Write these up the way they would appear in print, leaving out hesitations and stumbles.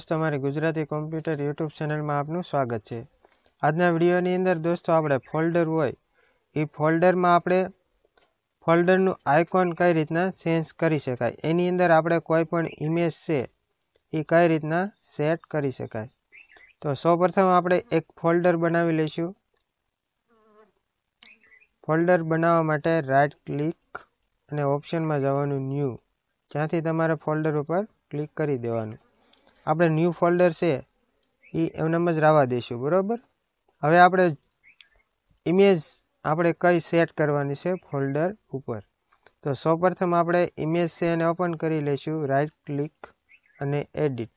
દોસ્તો અમારી Gujarati computer YouTube ચેનલમાં આપનું સ્વાગત છે। આજના વિડીયોની અંદર દોસ્તો આપણે ફોલ્ડર હોય એ ફોલ્ડરમાં આપણે ફોલ્ડરનું આઇકોન કઈ રીતના ચેન્જ કરી શકાય, એની અંદર આપણે કોઈ પણ ઇમેજ છે એ કઈ રીતના સેટ કરી શકાય। તો સૌપ્રથમ આપણે એક ફોલ્ડર બનાવી લઈશું। ફોલ્ડર બનાવવા માટે રાઈટ ક્લિક અને ઓપ્શનમાં જવાનું ન્યૂ, જ્યાંથી તમારે ફોલ્ડર ઉપર ક્લિક કરી દેવાનું। આપણે ન્યૂ ફોલ્ડર છે એ એમનેમ જ રહેવા દઈશું, બરોબર। હવે આપણે ઇમેજ આપણે કઈ સેટ કરવાની છે ફોલ્ડર ઉપર। તો સૌપ્રથમ આપણે ઇમેજ છે એને ઓપન કરી લઈશું, રાઈટ ક્લિક અને એડિટ।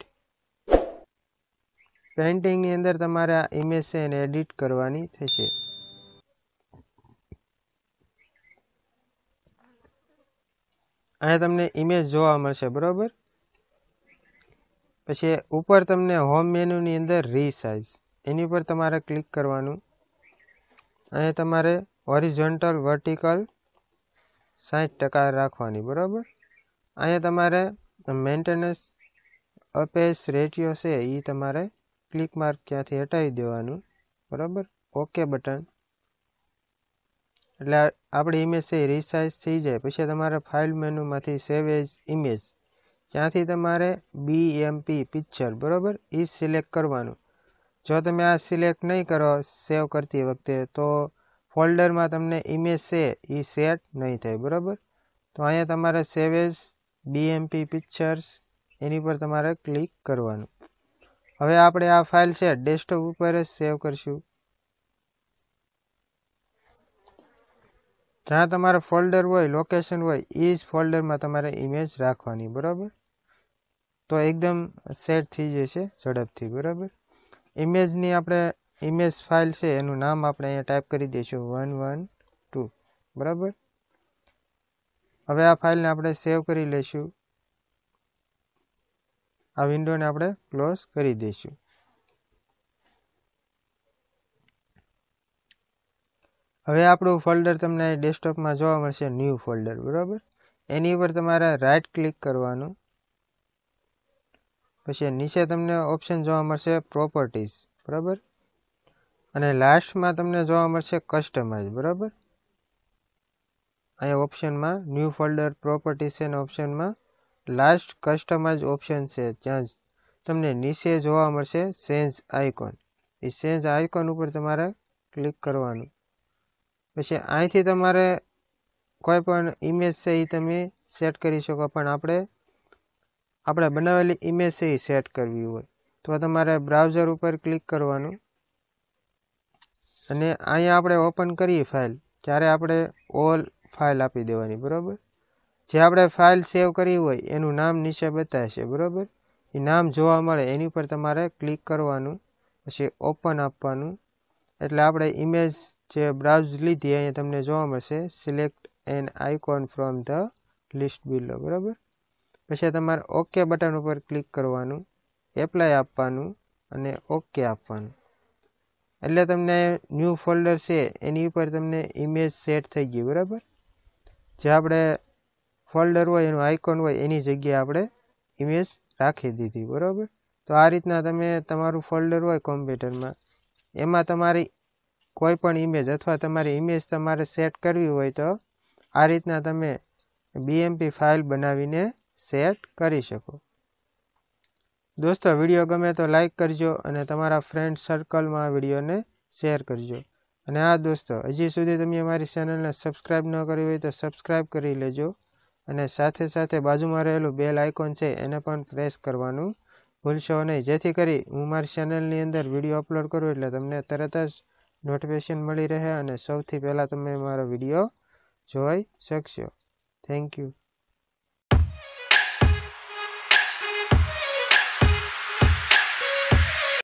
પેઇન્ટિંગની અંદર તમારે આ ઇમેજ છે એને એડિટ કરવાની થશે। અહીંયા તમને ઇમેજ જોવા મળશે, બરોબર। પછી ઉપર તમને હોમ મેનુની અંદર રીસાઇઝ એની પર તમારે ક્લિક કરવાનું। અહીંયા તમારે હોરિઝોન્ટલ વર્ટિકલ 60% રાખવાની, બરોબર। અહીંયા તમારે મેન્ટેનન્સ અપેસ રેશિયો છે એ તમારે ક્લિક માર્ક ક્યાંથી હટાવી દેવાનું, બરોબર। ઓકે બટન, એટલે આપણી ઇમેજ છે રીસાઇઝ થઈ જાય। પછી તમારે ફાઇલ મેનુમાંથી સેવ એઝ ઇમેજ, ત્યાંથી તમારે બીએમપી પિક્ચર, બરોબર, એ સિલેક્ટ કરવાનું। જો તમે આ સિલેક્ટ નહીં કરો સેવ કરતી વખતે તો ફોલ્ડરમાં તમને ઇમેજ છે એ સેટ નહીં થાય, બરોબર। તો અહીંયા તમારે સેવ એઝ બીએમપી પિક્ચર્સ એની પર તમારે ક્લિક કરવાનું। હવે આપણે આ ફાઇલ છે ડેસ્કટોપ ઉપર જ સેવ કરશું। જ્યાં તમારે ફોલ્ડર હોય, લોકેશન હોય, એ જ ફોલ્ડરમાં તમારે ઇમેજ રાખવાની, બરોબર। તો એકદમ સેટ થઈ જશે ઝડપથી, બરોબર। ઇમેજની આપણે ઇમેજ ફાઇલ છે એનું નામ આપણે અહીંયા ટાઈપ કરી દઈશું 112, બરાબર। હવે આ ફાઇલને આપણે સેવ કરી લઈશું। આ વિન્ડોને આપણે ક્લોઝ કરી દઈશું। હવે આપણું ફોલ્ડર તમને ડેસ્કટોપમાં જોવા મળશે, ન્યૂ ફોલ્ડર, બરાબર। એની ઉપર તમારે રાઈટ ક્લિક કરવાનું। પછી નીચે તમને ઓપ્શન જોવા મળશે પ્રોપર્ટીઝ, બરાબર। અને લાસ્ટમાં તમને જોવા મળશે કસ્ટમાઇઝ, બરાબર। અહીંયા ઓપ્શનમાં ન્યૂ ફોલ્ડર પ્રોપર્ટીઝ છે, ઓપ્શનમાં લાસ્ટ કસ્ટમાઇઝ ઓપ્શન છે, ત્યાં તમને નીચે જોવા મળશે ચેન્જ આઇકોન। એ ચેન્જ આઇકોન ઉપર તમારે ક્લિક કરવાનું। પછી અહીંથી તમારે કોઈ પણ ઇમેજ છે એ તમે સેટ કરી શકો, પણ આપણે બનાવેલી ઇમેજ છે એ સેટ કરવી હોય તો તમારે બ્રાઉઝર ઉપર ક્લિક કરવાનું અને અહીંયા આપણે ઓપન કરીએ ફાઇલ ત્યારે આપણે ઓલ ફાઇલ આપી દેવાની, બરોબર। જે આપણે ફાઇલ સેવ કરી હોય એનું નામ નીચે બતાવશે, બરોબર। એ નામ જોવા મળે એની પર તમારે ક્લિક કરવાનું, પછી ઓપન આપવાનું, એટલે આપણે ઇમેજ જે બ્રાઉઝ લીધી અહીંયા તમને જોવા મળશે select an icon from the list below, બરોબર। પછી તમારે ઓકે બટન ઉપર ક્લિક કરવાનું, એપ્લાય આપવાનું અને ઓકે આપવાનું, એટલે તમને ન્યૂ ફોલ્ડર છે એની ઉપર તમને ઇમેજ સેટ થઈ ગઈ, બરાબર। જે આપણે ફોલ્ડર હોય એનું આઇકોન હોય એની જગ્યાએ આપણે ઇમેજ રાખી દીધી, બરાબર। તો આ રીતના તમે તમારું ફોલ્ડર હોય કોમ્પ્યુટરમાં એમાં તમારી કોઈ પણ ઇમેજ અથવા તમારી ઇમેજ તમારે સેટ કરવી હોય તો આ રીતના તમે બીએમપી ફાઇલ બનાવીને સેટ કરી શકો। દોસ્તો વિડીયો ગમે તો લાઈક કરજો અને તમારા ફ્રેન્ડ સર્કલમાં આ વિડીયોને શેર કરજો। અને હા દોસ્તો, હજી સુધી તમે અમારી ચેનલને સબસ્ક્રાઈબ ન કરી હોય તો સબસ્ક્રાઈબ કરી લેજો અને સાથે સાથે બાજુમાં રહેલું બેલ આઇકોન છે એને પણ પ્રેસ કરવાનું ભૂલશો નહીં, જેથી કરી હું મારી ચેનલની અંદર વિડીયો અપલોડ કરું એટલે તમને તરત જ નોટિફિકેશન મળી રહે અને સૌથી પહેલાં તમે મારો વિડીયો જોઈ શકશો। Thank you.